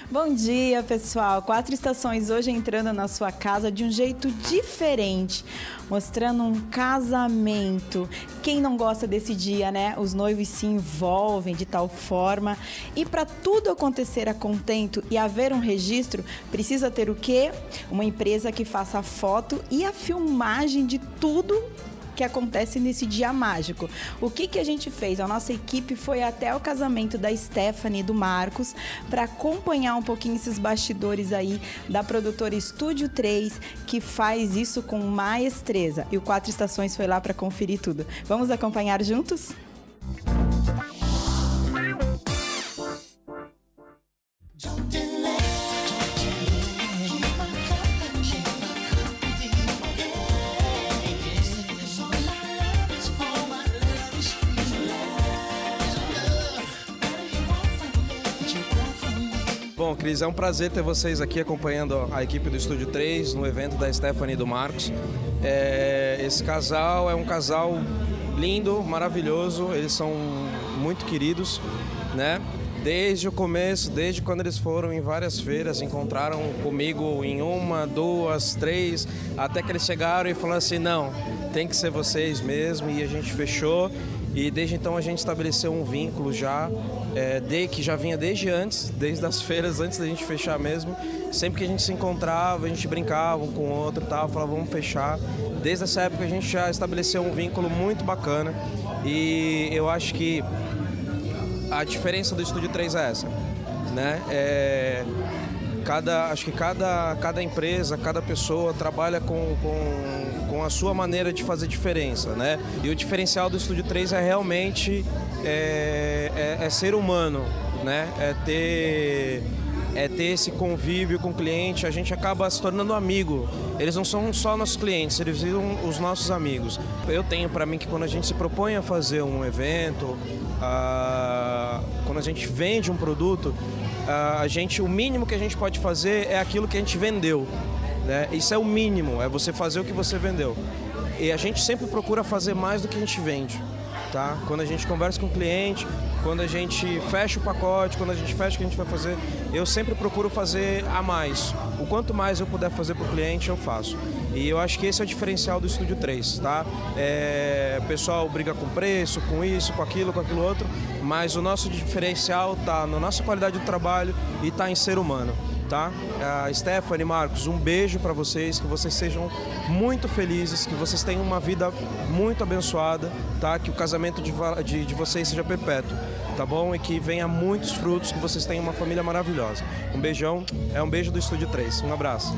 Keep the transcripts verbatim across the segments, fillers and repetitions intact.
Bom dia, pessoal. Quatro Estações hoje entrando na sua casa de um jeito diferente, mostrando um casamento. Quem não gosta desse dia, né? Os noivos se envolvem de tal forma. E para tudo acontecer a contento e haver um registro, precisa ter o quê? Uma empresa que faça a foto e a filmagem de tudo que acontece nesse dia mágico. O que que a gente fez? A nossa equipe foi até o casamento da Stephanie e do Marcos para acompanhar um pouquinho esses bastidores aí da produtora Estúdio três, que faz isso com maestreza. E o Quatro Estações foi lá para conferir tudo. Vamos acompanhar juntos? Bom, Cris, é um prazer ter vocês aqui acompanhando a equipe do Estúdio três no evento da Stephanie e do Marcos. É, esse casal é um casal lindo, maravilhoso, eles são muito queridos, né? Desde o começo, desde quando eles foram em várias feiras, encontraram comigo em uma, duas, três, até que eles chegaram e falaram assim, não, tem que ser vocês mesmo, e a gente fechou. E desde então a gente estabeleceu um vínculo já, é, de, que já vinha desde antes, desde as feiras, antes da gente fechar mesmo. Sempre que a gente se encontrava, a gente brincava um com o outro e tal, falava vamos fechar. Desde essa época a gente já estabeleceu um vínculo muito bacana e eu acho que a diferença do Estúdio três é essa, né? É, cada, acho que cada, cada empresa, cada pessoa trabalha com, com, com a sua maneira de fazer diferença, né? E o diferencial do Estúdio três é realmente é, é, é ser humano, né? É ter, é ter esse convívio com o cliente, a gente acaba se tornando amigo. Eles não são só nossos clientes, eles viram os nossos amigos. Eu tenho para mim que quando a gente se propõe a fazer um evento, ah, quando a gente vende um produto, a gente, o mínimo que a gente pode fazer é aquilo que a gente vendeu, né? Isso é o mínimo, é você fazer o que você vendeu. E a gente sempre procura fazer mais do que a gente vende, tá? Quando a gente conversa com o cliente, quando a gente fecha o pacote, quando a gente fecha o que a gente vai fazer, eu sempre procuro fazer a mais. O quanto mais eu puder fazer para o cliente, eu faço. E eu acho que esse é o diferencial do Estúdio três, tá? É, o pessoal briga com preço, com isso, com aquilo, com aquilo outro, mas o nosso diferencial tá na nossa qualidade do trabalho e tá em ser humano, tá? A Stephanie, Marcos, um beijo para vocês, que vocês sejam muito felizes, que vocês tenham uma vida muito abençoada, tá? Que o casamento de, de, de vocês seja perpétuo, tá bom? E que venha muitos frutos, que vocês tenham uma família maravilhosa. Um beijão, é um beijo do Estúdio três, um abraço.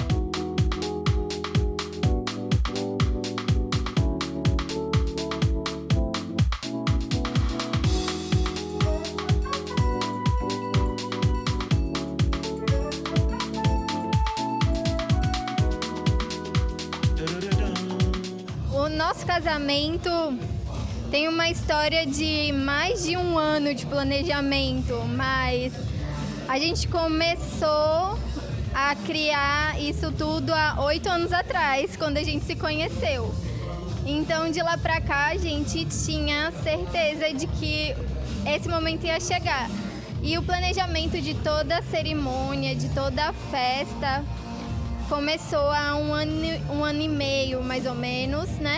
O nosso casamento tem uma história de mais de um ano de planejamento, mas a gente começou a criar isso tudo há oito anos atrás, quando a gente se conheceu. Então, de lá pra cá, a gente tinha certeza de que esse momento ia chegar. E o planejamento de toda a cerimônia, de toda a festa, começou há um ano, um ano e meio, mais ou menos, né?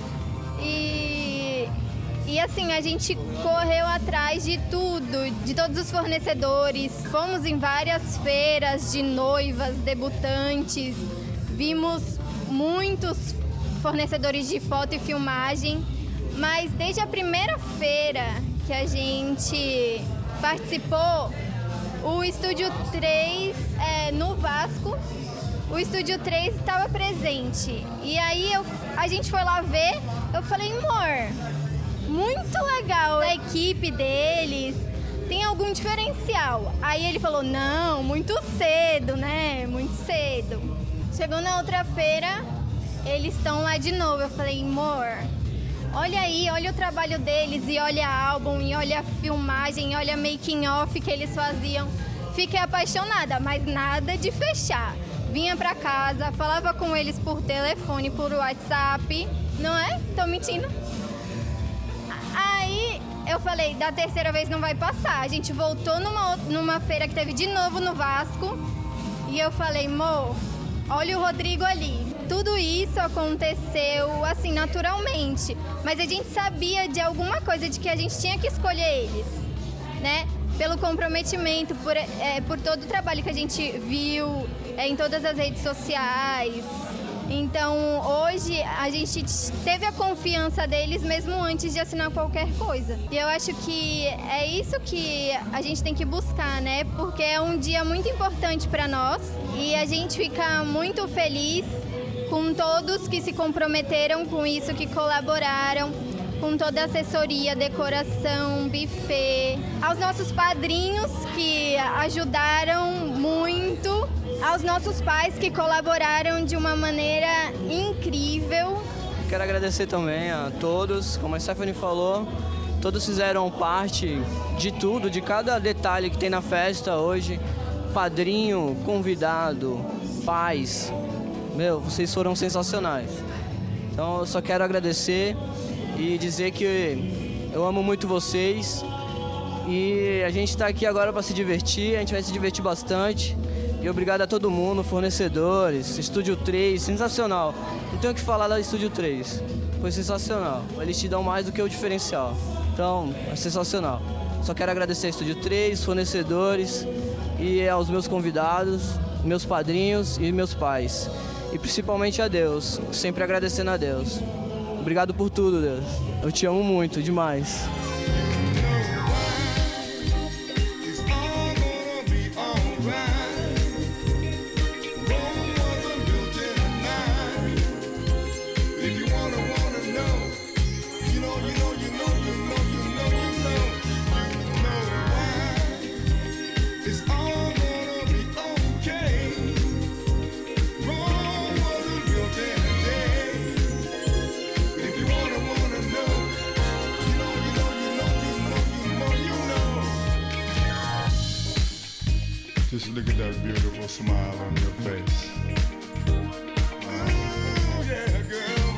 E, e assim, a gente correu atrás de tudo, de todos os fornecedores. Fomos em várias feiras de noivas, debutantes. Vimos muitos fornecedores de foto e filmagem. Mas desde a primeira feira que a gente participou, o Estúdio três, é, no Vasco, o Estúdio três estava presente. E aí eu, a gente foi lá ver, eu falei, amor, muito legal a equipe deles, tem algum diferencial? Aí ele falou, não, muito cedo, né? Muito cedo. Chegou na outra feira, eles estão lá de novo. Eu falei, amor, olha aí, olha o trabalho deles, e olha álbum, e olha a filmagem, e olha making off que eles faziam. Fiquei apaixonada, mas nada de fechar. Vinha pra casa, falava com eles por telefone, por WhatsApp, não é? Tô mentindo. Aí eu falei, da terceira vez não vai passar. A gente voltou numa, numa feira que teve de novo no Vasco. E eu falei, Mo, olha o Rodrigo ali. Tudo isso aconteceu, assim, naturalmente. Mas a gente sabia de alguma coisa, de que a gente tinha que escolher eles, né? Pelo comprometimento, por, é, por todo o trabalho que a gente viu é, em todas as redes sociais. Então, hoje, a gente teve a confiança deles mesmo antes de assinar qualquer coisa. E eu acho que é isso que a gente tem que buscar, né? Porque é um dia muito importante para nós e a gente fica muito feliz com todos que se comprometeram com isso, que colaboraram, com toda a assessoria, decoração, buffet, aos nossos padrinhos que ajudaram muito, aos nossos pais que colaboraram de uma maneira incrível. Quero agradecer também a todos, como a Stephanie falou, todos fizeram parte de tudo, de cada detalhe que tem na festa hoje. Padrinho, convidado, pais, meu, vocês foram sensacionais. Então eu só quero agradecer e dizer que eu amo muito vocês e a gente está aqui agora para se divertir, a gente vai se divertir bastante. E obrigado a todo mundo, fornecedores, Estúdio três, sensacional. Não tenho o que falar da Estúdio três, foi sensacional. Eles te dão mais do que o diferencial, então é sensacional. Só quero agradecer a Estúdio três, fornecedores e aos meus convidados, meus padrinhos e meus pais. E principalmente a Deus, sempre agradecendo a Deus. Obrigado por tudo, Deus. Eu te amo muito, demais. Just look at that beautiful smile on your face. Oh, yeah, girl.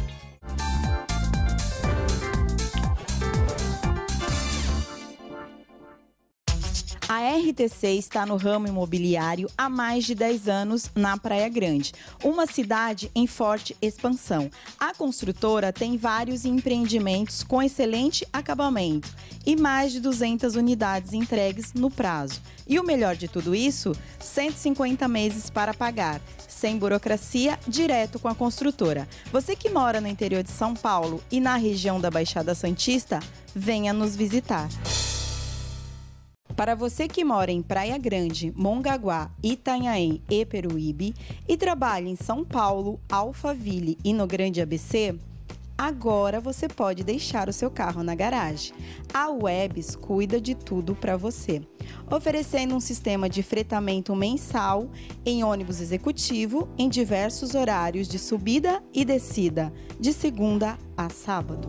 A R T C está no ramo imobiliário há mais de dez anos na Praia Grande, uma cidade em forte expansão. A construtora tem vários empreendimentos com excelente acabamento e mais de duzentas unidades entregues no prazo. E o melhor de tudo isso, cento e cinquenta meses para pagar, sem burocracia, direto com a construtora. Você que mora no interior de São Paulo e na região da Baixada Santista, venha nos visitar. Para você que mora em Praia Grande, Mongaguá, Itanhaém e Peruíbe e trabalha em São Paulo, Alphaville e no Grande A B C, agora você pode deixar o seu carro na garagem. A Webs cuida de tudo para você, oferecendo um sistema de fretamento mensal em ônibus executivo em diversos horários de subida e descida, de segunda a sábado.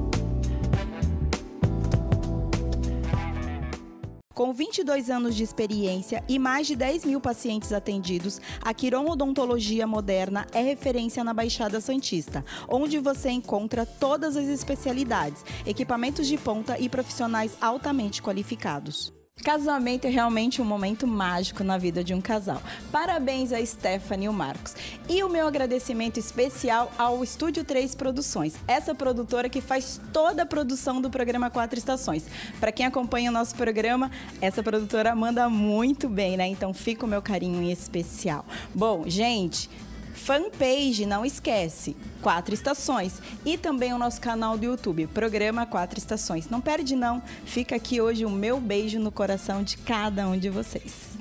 Com vinte e dois anos de experiência e mais de dez mil pacientes atendidos, a Quiron Odontologia Moderna é referência na Baixada Santista, onde você encontra todas as especialidades, equipamentos de ponta e profissionais altamente qualificados. Casamento é realmente um momento mágico na vida de um casal. Parabéns a Stephanie e o Marcos. E o meu agradecimento especial ao Estúdio três Produções, essa produtora que faz toda a produção do programa Quatro Estações. Para quem acompanha o nosso programa, essa produtora manda muito bem, né? Então fica o meu carinho em especial. Bom, gente, fanpage, não esquece, Quatro Estações, e também o nosso canal do YouTube, Programa Quatro Estações. Não perde não, fica aqui hoje o meu beijo no coração de cada um de vocês.